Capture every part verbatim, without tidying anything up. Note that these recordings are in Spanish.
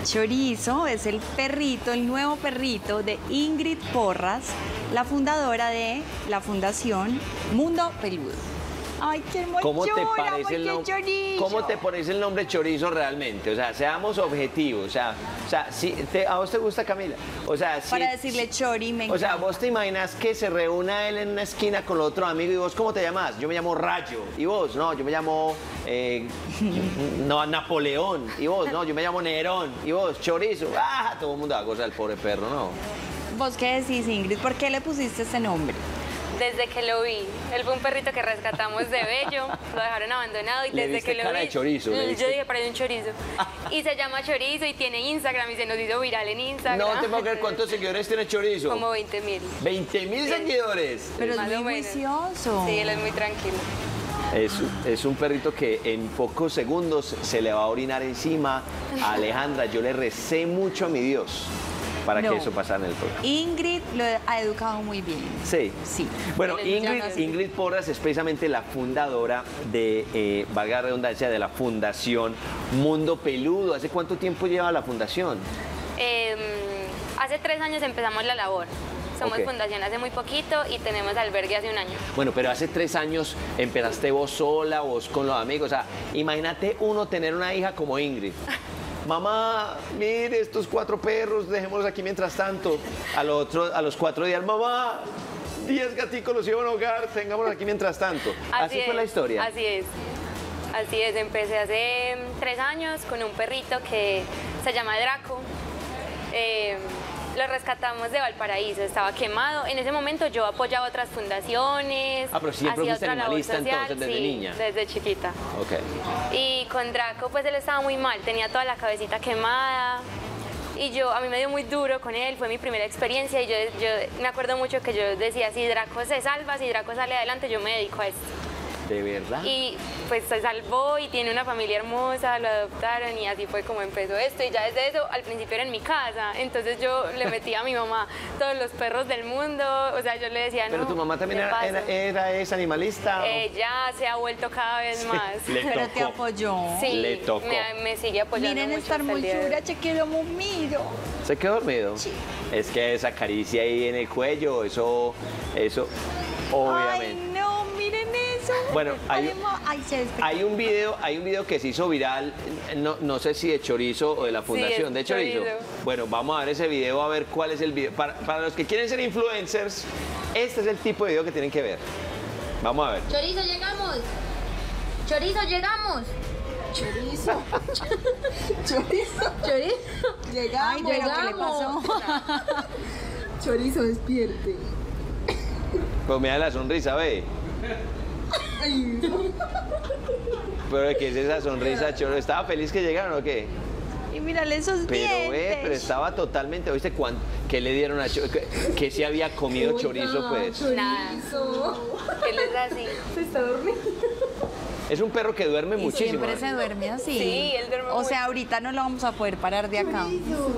Chorizo es el perrito, el nuevo perrito de Ingrid Porras, la fundadora de la Fundación Mundo Peludo. Ay, qué hermosura, ¿Cómo te parece el nombre? Chorizo. ¿Cómo te parece el nombre Chorizo realmente? O sea, seamos objetivos. O sea, o sea si te, ¿a vos te gusta, Camila? O sea, si, Para decirle Chori, me encanta. O sea, vos te imaginas que se reúna él en una esquina con otro amigo y vos, ¿cómo te llamas? Yo me llamo Rayo. ¿Y vos? No, yo me llamo eh, no, Napoleón. ¿Y vos? No, yo me llamo Nerón. ¿Y vos? Chorizo. Ah, todo el mundo va a gozar al pobre perro, ¿no? ¿Vos qué decís, Ingrid? ¿Por qué le pusiste ese nombre? Desde que lo vi. Él fue un perrito que rescatamos de Bello, lo dejaron abandonado y Le desde diste que lo cara vi... de chorizo, le Yo diste. dije, parece un chorizo. Y se llama Chorizo y tiene Instagram y se nos hizo viral en Instagram. No te puedo creer cuántos seguidores tiene Chorizo. Como veinte mil. veinte mil seguidores. Pero es Más muy o menos. juicioso. Sí, él es muy tranquilo. Es, es un perrito que en pocos segundos se le va a orinar encima a Alejandra. Yo le recé mucho a mi Dios para No. que eso pasara en el programa. Ingrid lo ha educado muy bien. Sí. Sí. Bueno, Él es Ingrid, muy Ingrid Porras es precisamente la fundadora de, eh, valga la redundancia, de la Fundación Mundo Peludo. ¿Hace cuánto tiempo lleva la fundación? Eh, hace tres años empezamos la labor. Somos Ok. fundación hace muy poquito y tenemos albergue hace un año. Bueno, pero hace tres años empezaste vos sola, vos con los amigos. O sea, imagínate uno tener una hija como Ingrid. Mamá, mire estos cuatro perros, dejémoslos aquí mientras tanto. A, lo otro, a los cuatro días, mamá, diez gaticos los llevo a un hogar, tengámoslos aquí mientras tanto. Así, fue es, la historia. Así es. Así es, empecé hace tres años con un perrito que se llama Draco. Eh, lo rescatamos de Valparaíso, estaba quemado. En ese momento yo apoyaba otras fundaciones. Ah, pero siempre hacía fuiste otra labor animalista, social, entonces, desde sí, niña. desde chiquita. Ok. Y con Draco, pues él estaba muy mal, tenía toda la cabecita quemada. Y yo, a mí me dio muy duro con él, fue mi primera experiencia. Y yo, yo me acuerdo mucho que yo decía, si Draco se salva, si Draco sale adelante, yo me dedico a esto. ¿De verdad? Y pues se salvó y tiene una familia hermosa, lo adoptaron y así fue como empezó esto. Y ya desde eso, al principio era en mi casa, entonces yo le metía a mi mamá todos los perros del mundo, o sea, yo le decía, no, Pero tu mamá también ¿qué era, pasa? era, era es animalista. ¿o? Ella se ha vuelto cada vez más. Le Pero te tocó. apoyó. Sí, Le tocó. Me, me sigue apoyando Miren mucho esta hasta el día de hoy. hermosura, che, quedó muy miro. ¿Se quedó dormido? Sí. Es que esa caricia ahí en el cuello, eso, eso, obviamente. Ay, no, miren eso. Bueno, hay- Además, ay, se despegó. Hay un video, hay un video que se hizo viral, no, no sé si de Chorizo o de la Fundación es de Chorizo. Chorizo. Bueno, vamos a ver ese video, a ver cuál es el video. Para, para los que quieren ser influencers, este es el tipo de video que tienen que ver. Vamos a ver. Chorizo, llegamos. Chorizo, llegamos. Chorizo. Chorizo. Chorizo. Ay, Llegamos. pero ¿qué le llegamos. pasó? Chorizo, despierte. Pues mira la sonrisa, ve. Ay, Pero ¿qué es esa sonrisa, Choro? ¿Estaba feliz que llegaron o qué? Y mírale esos Pero dientes. ve, pero estaba totalmente, ¿viste cuán- qué le dieron a Chorizo? ¿Qué se había comido oiga, Chorizo, pues? Nada. Chorizo. Él es así. Se está durmiendo. Es un perro que duerme Y muchísimo. siempre se duerme así. Sí, él duerme O mucho. sea, ahorita no lo vamos a poder parar de acá.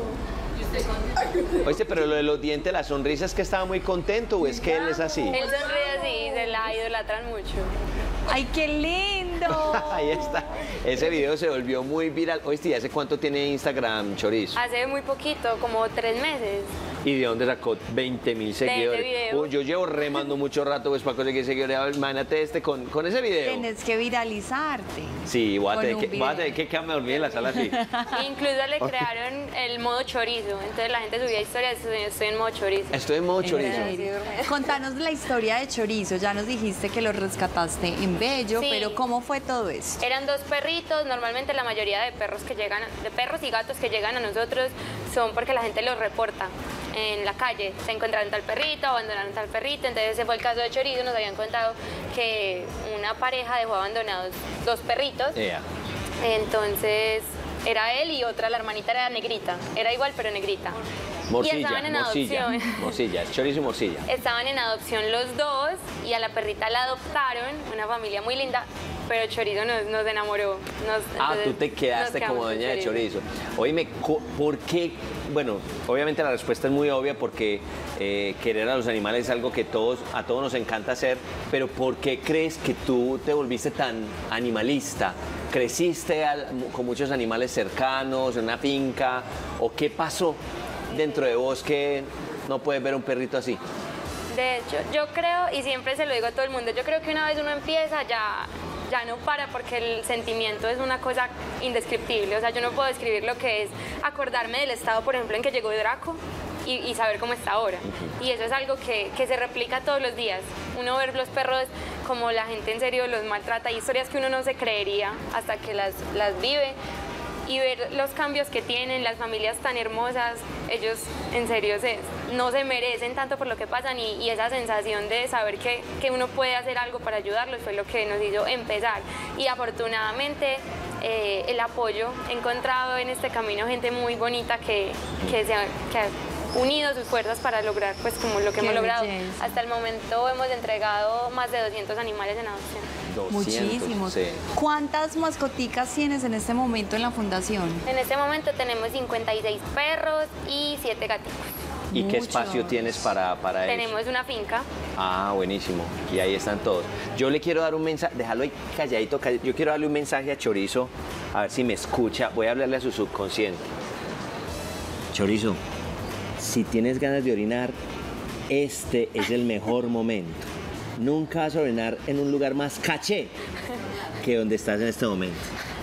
Oíste, pero lo de los dientes, la sonrisa, ¿es que estaba muy contento o es que él es así? Él sonríe así, se la idolatran mucho. ¡Ay, qué lindo! Ahí está. Ese video se volvió muy viral. Oíste, ¿y hace cuánto tiene Instagram Chorizo? Hace muy poquito, como tres meses. ¿Y de dónde sacó veinte mil seguidores? video. Uy, yo llevo remando mucho rato pues para conseguir seguidores. Imagínate este con, con ese video. Tienes que viralizarte. Sí, voy a Con tener un que, voy a video. tener que quedarme dormido en la sala así. Incluso le crearon el modo chorizo. Entonces la gente subía historias, estoy en modo chorizo. Estoy en modo Chorizo. ¿En serio? Contanos la historia de Chorizo. Ya nos dijiste que lo rescataste en Bello, Sí. pero ¿cómo fue todo esto? Eran dos perritos, normalmente la mayoría de perros que llegan, de perros y gatos que llegan a nosotros son porque la gente los reporta en la calle. Se encontraron tal perrito, abandonaron tal perrito, entonces ese fue el caso de Chorizo, nos habían contado que una pareja dejó abandonados dos perritos, Ea. entonces era él y otra, la hermanita era negrita, era igual pero negrita. y Morcilla, estaban en morcilla, adopción. morcilla, Chorizo y morcilla. Estaban en adopción los dos y a la perrita la adoptaron, una familia muy linda, pero Chorizo nos, nos enamoró. Nos, Ah, entonces tú te quedaste nos como quedamos con dueña de Chorizo. Oíme, co- ¿por qué? Bueno, obviamente la respuesta es muy obvia porque eh, querer a los animales es algo que todos, a todos nos encanta hacer, pero ¿por qué crees que tú te volviste tan animalista? ¿Creciste al- con muchos animales cercanos, en una finca? ¿O qué pasó dentro de vos que no puedes ver un perrito así? De hecho, yo creo, y siempre se lo digo a todo el mundo, yo creo que una vez uno empieza ya, ya no para porque el sentimiento es una cosa indescriptible. O sea, yo no puedo describir lo que es acordarme del estado, por ejemplo, en que llegó Draco y, y saber cómo está ahora. Y eso es algo que, que se replica todos los días. Uno ver los perros como la gente en serio los maltrata, hay historias que uno no se creería hasta que las, las vive. Y ver los cambios que tienen, las familias tan hermosas, ellos en serio se, no se merecen tanto por lo que pasan y, y esa sensación de saber que, que uno puede hacer algo para ayudarlos fue lo que nos hizo empezar. Y afortunadamente eh, el apoyo, he encontrado en este camino gente muy bonita que, que, se, ha- que ha unido sus fuerzas para lograr pues como lo que Qué hemos logrado. belleza. Hasta el momento hemos entregado más de doscientos animales en adopción. doscientos, Muchísimos. sí. ¿Cuántas mascoticas tienes en este momento en la fundación? En este momento tenemos cincuenta y seis perros y siete gatitos. ¿Y qué Muchos. espacio tienes para, para eso? Tenemos una finca. Ah, buenísimo. Y ahí están todos. Yo le quiero dar un mensaje, déjalo ahí calladito, calladito. Yo quiero darle un mensaje a Chorizo, a ver si me escucha. Voy a hablarle a su subconsciente. Chorizo, si tienes ganas de orinar, este es el mejor momento. Nunca vas a orinar en un lugar más caché que donde estás en este momento.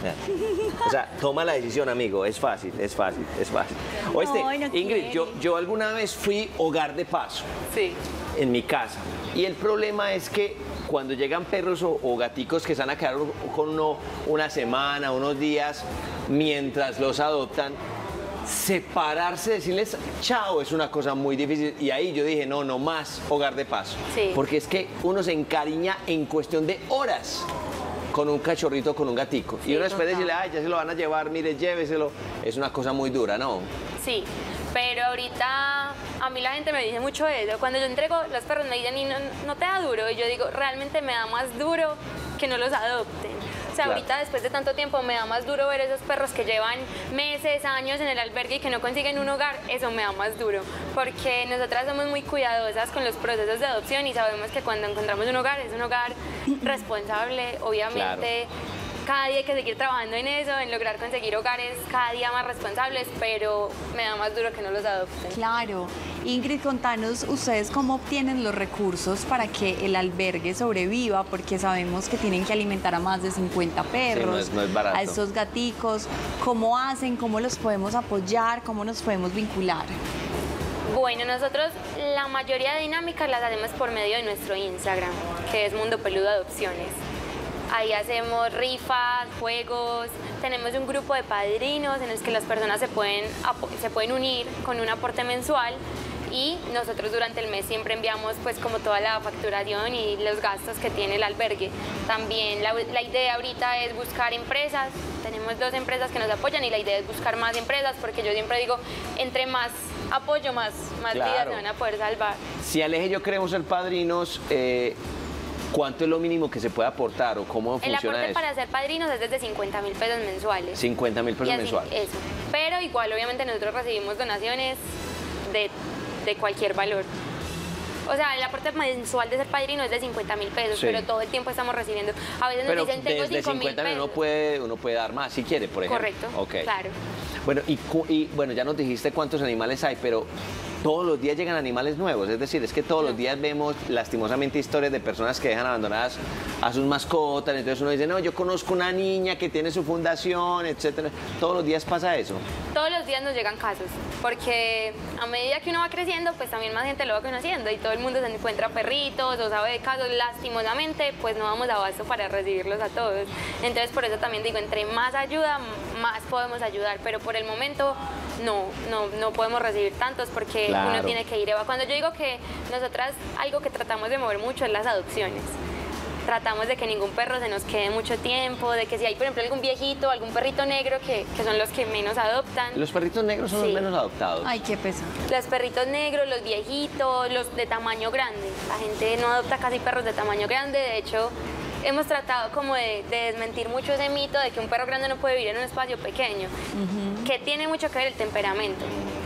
O sea, toma la decisión, amigo. Es fácil, es fácil, es fácil. Oíste, No, no Ingrid, yo, quiere. yo alguna vez fui hogar de paso Sí. en mi casa. Y el problema es que cuando llegan perros o, o gaticos que se van a quedar con uno una semana, unos días, mientras los adoptan, separarse, decirles chao es una cosa muy difícil. Y ahí yo dije, no, no más hogar de paso. Sí. Porque es que uno se encariña en cuestión de horas con un cachorrito, con un gatico. y uno después de total. decirle, ay, ya se lo van a llevar, mire, lléveselo. Es una cosa muy dura, ¿no? Sí, pero ahorita a mí la gente me dice mucho eso. Cuando yo entrego, los perros me dicen, y no, no te da duro. Y yo digo, realmente me da más duro que no los adopten. O sea, Claro. ahorita después de tanto tiempo me da más duro ver esos perros que llevan meses, años en el albergue y que no consiguen un hogar. Eso me da más duro. Porque nosotras somos muy cuidadosas con los procesos de adopción y sabemos que cuando encontramos un hogar es un hogar responsable, obviamente. Cada día hay que seguir trabajando en eso, en lograr conseguir hogares cada día más responsables, pero me da más duro que no los adopten. Claro. Ingrid, contanos ustedes cómo obtienen los recursos para que el albergue sobreviva, porque sabemos que tienen que alimentar a más de cincuenta perros, es- no es barato. a estos gaticos. ¿Cómo hacen? ¿Cómo los podemos apoyar? ¿Cómo nos podemos vincular? Bueno, nosotros la mayoría de dinámicas las hacemos por medio de nuestro Instagram, que es Mundo Peludo Adopciones. Ahí hacemos rifas, juegos, tenemos un grupo de padrinos en los que las personas se pueden, apo- se pueden unir con un aporte mensual y nosotros durante el mes siempre enviamos pues como toda la facturación y los gastos que tiene el albergue. También la, la idea ahorita es buscar empresas, tenemos dos empresas que nos apoyan y la idea es buscar más empresas porque yo siempre digo, entre más apoyo, más, más vidas Claro. se van a poder salvar. Si Aleje y yo queremos ser padrinos, eh, ¿cuánto es lo mínimo que se puede aportar o cómo El funciona aporte eso? para ser padrinos es desde cincuenta mil pesos mensuales. cincuenta mil Y pesos así- mensuales. Eso. Pero igual, obviamente, nosotros recibimos donaciones de, de cualquier valor. O sea, el aporte mensual de ser padrino es de cincuenta mil pesos, Sí. pero todo el tiempo estamos recibiendo. A veces Pero nos dicen, tengo desde cinco mil cincuenta mil pesos. uno puede, uno puede dar más si quiere, por ejemplo. Correcto, Ok. claro. Bueno, y, cu- y bueno, ya nos dijiste cuántos animales hay, pero todos los días llegan animales nuevos. Es decir, es que todos los días vemos lastimosamente historias de personas que dejan abandonadas a sus mascotas. Entonces uno dice, no, yo conozco una niña que tiene su fundación, etcétera. Todos los días pasa eso. Todos los días nos llegan casos, porque a medida que uno va creciendo, pues también más gente lo va conociendo y todo el mundo se encuentra perritos o sabe de casos. Lastimosamente, pues no vamos a abasto para recibirlos a todos. Entonces, por eso también digo, entre más ayuda, más podemos ayudar, pero por el momento no, no, no podemos recibir tantos porque Claro. uno tiene que ir. Cuando yo digo que nosotras algo que tratamos de mover mucho es las adopciones. Tratamos de que ningún perro se nos quede mucho tiempo, de que si hay, por ejemplo, algún viejito, algún perrito negro, que, que son los que menos adoptan. Los perritos negros son Sí. los menos adoptados. Ay, qué pesar. Los perritos negros, los viejitos, los de tamaño grande. La gente no adopta casi perros de tamaño grande. De hecho, hemos tratado como de, de desmentir mucho ese mito de que un perro grande no puede vivir en un espacio pequeño, que tiene mucho que ver el temperamento.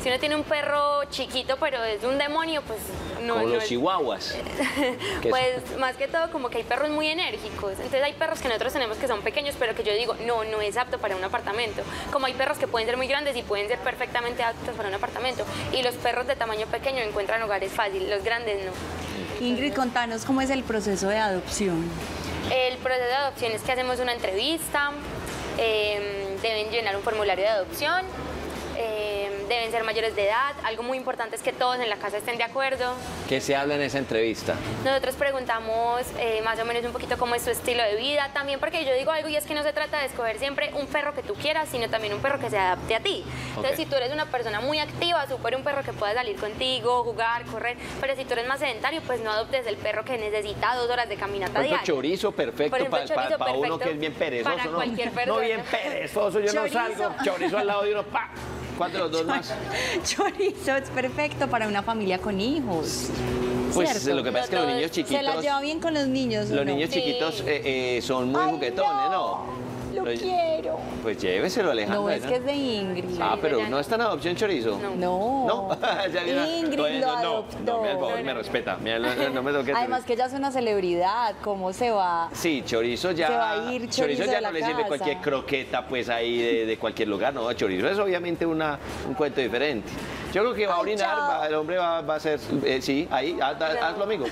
Si uno tiene un perro chiquito, pero es un demonio, pues no, Como no los es- chihuahuas. que Pues más que todo como que hay perros muy enérgicos, entonces hay perros que nosotros tenemos que son pequeños, pero que yo digo, no, no es apto para un apartamento. Como hay perros que pueden ser muy grandes y pueden ser perfectamente aptos para un apartamento. Y los perros de tamaño pequeño encuentran hogares fácil, los grandes no. Ingrid, contanos cómo es el proceso de adopción. El proceso de adopción es que hacemos una entrevista, eh, deben llenar un formulario de adopción, eh, deben ser mayores de edad. Algo muy importante es que todos en la casa estén de acuerdo. ¿Qué se habla en esa entrevista? Nosotros preguntamos eh, más o menos un poquito cómo es tu estilo de vida, también porque yo digo algo y es que no se trata de escoger siempre un perro que tú quieras, sino también un perro que se adapte a ti. Entonces, Ok. si tú eres una persona muy activa, súper un perro que pueda salir contigo, jugar, correr, pero si tú eres más sedentario, pues no adoptes el perro que necesita dos horas de caminata Por ejemplo, diaria. chorizo perfecto Por ejemplo, para chorizo uno perfecto que es bien perezoso, para ¿no? cualquier No, persona. bien perezoso, yo Chorizo. no salgo. Chorizo al lado de uno, ¡pa! ¿Cuál de los dos más? Chorizo es perfecto para una familia con hijos. Pues ¿cierto? lo que pasa es que los No, niños se la Se la chiquitos, lleva bien con los niños. ¿o los no? niños Sí. chiquitos eh, eh, son muy Ay, juguetones, ¿no? Lo Lo- quiero. Pues lléveselo, Alejandra. No, es ¿no? que es de Ingrid. Ah, pero ya no no. está en adopción chorizo. No. No. ¿No? Ya viene- Ingrid Bueno, lo no, adoptó. No, me, al favor, No, me no. respeta. Mira, no, no, no me toques. Además que ella es una celebridad, ¿cómo se va? Sí, chorizo ya. Se va a ir chorizo ya de la no le sirve casa. cualquier croqueta, pues ahí de, de cualquier lugar. No, chorizo es obviamente una, un cuento diferente. Yo creo que va a Ay, orinar, chao. va- el hombre va, va a hacer. eh, sí, ahí, haz, haz- hazlo, amigo.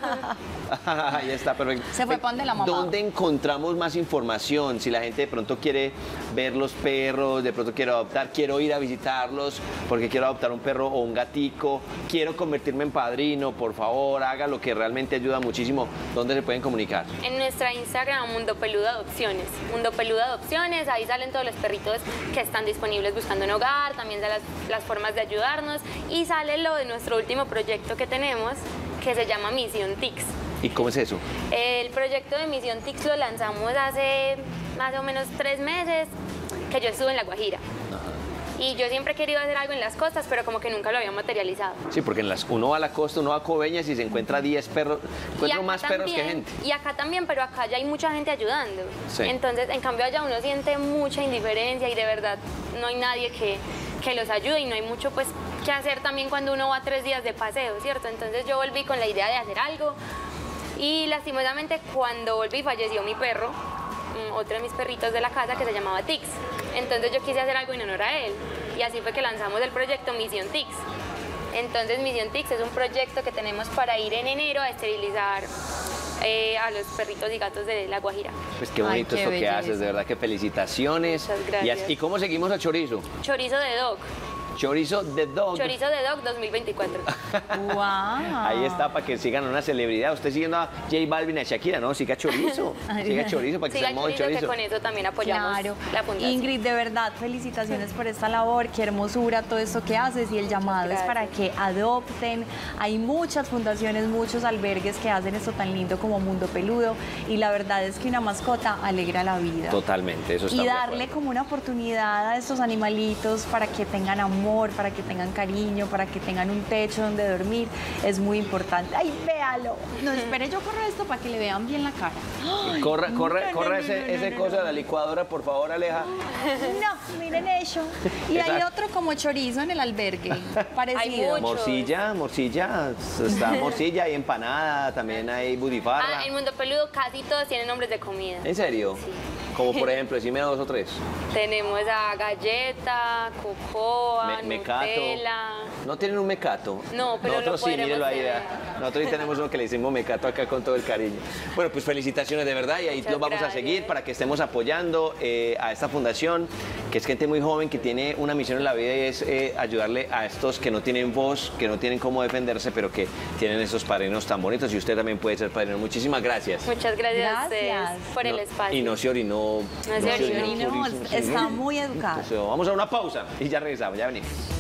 Ahí está, perfecto. Se fue pa' donde la mamá. ¿Dónde encontramos más información? Si la gente de pronto quiere ver los perros, de pronto quiero adoptar, quiero ir a visitarlos porque quiero adoptar un perro o un gatico, quiero convertirme en padrino, por favor, haga lo que realmente ayuda muchísimo. ¿Dónde se pueden comunicar? En nuestra Instagram, Mundo Peludo Adopciones. Mundo Peludo Adopciones, ahí salen todos los perritos que están disponibles buscando un hogar, también salen las, las formas de ayudarnos y sale lo de nuestro último proyecto que tenemos, que se llama Misión Tix. ¿Y cómo es eso? El proyecto de Misión Tix lo lanzamos hace más o menos tres meses, que yo estuve en La Guajira. Y yo siempre he querido hacer algo en las costas, pero como que nunca lo había materializado. Sí, porque en las, uno va a la costa, uno va a Coveñas y se encuentra diez perros, Y encuentra acá más perros que también- gente. Y acá también, pero acá ya hay mucha gente ayudando. Sí. Entonces, en cambio allá uno siente mucha indiferencia y de verdad no hay nadie que, que los ayude y no hay mucho pues que hacer también cuando uno va tres días de paseo, ¿cierto? Entonces yo volví con la idea de hacer algo y lastimosamente cuando volví falleció mi perro, mm, otro de mis perritos de la casa que se llamaba Tix. Entonces yo quise hacer algo en honor a él y así fue que lanzamos el proyecto Misión Tix. Entonces Misión Tix es un proyecto que tenemos para ir en enero a esterilizar eh, a los perritos y gatos de La Guajira. Pues qué Ay, bonito qué esto que belleza. haces, de verdad que felicitaciones. Muchas gracias. Y, as- ¿y cómo seguimos a Chorizo? Chorizo de Dog. Chorizo de Dog. Chorizo de Dog dos mil veinticuatro. Wow. Ahí está, para que sigan una celebridad. Usted siguiendo a J Balvin y a Shakira, ¿no? Siga Chorizo. Siga Chorizo para que Siga se modo Chorizo, que Chorizo. con eso también apoyamos Claro. la fundación. Ingrid, de verdad, felicitaciones por esta labor, qué hermosura todo esto que haces y el llamado es para que adopten. Hay muchas fundaciones, muchos albergues que hacen esto tan lindo como Mundo Peludo y la verdad es que una mascota alegra la vida. Totalmente, eso está Y de darle acuerdo. como una oportunidad a estos animalitos para que tengan amor, para que tengan cariño, para que tengan un techo donde dormir, es muy importante. ¡Ay, véalo! No, espere, yo corro esto para que le vean bien la cara. ¡Ay! Corra, corra, No, no, corra no, ese, no, no, ese no, cosa no. de la licuadora, por favor, Aleja. No, miren eso. Y hay Exacto. otro como chorizo en el albergue, parecido. muchos. Morcilla, morcilla, está morcilla, hay empanada, también hay budifarra. Ah, en Mundo Peludo casi todos tienen nombres de comida. ¿En serio? Como por ejemplo, decime dos o tres. Tenemos a galleta, cocoa, Me- mecato. Nutella. ¿No tienen un mecato? No, pero Nosotros lo sí, podremos mírenlo ahí. tener. vea. Nosotros sí tenemos uno que le hicimos mecato acá con todo el cariño. Bueno, pues felicitaciones de verdad y ahí Muchas los vamos gracias. a seguir para que estemos apoyando eh, a esta fundación, que es gente muy joven que tiene una misión en la vida y es eh, ayudarle a estos que no tienen voz, que no tienen cómo defenderse, pero que tienen esos padrinos tan bonitos y usted también puede ser padrino. Muchísimas gracias. Muchas gracias, a ustedes Gracias. por el No, espacio. Y no se orinó. se orinó. No, está muy educado. Entonces, vamos a una pausa y ya regresamos, ya venimos.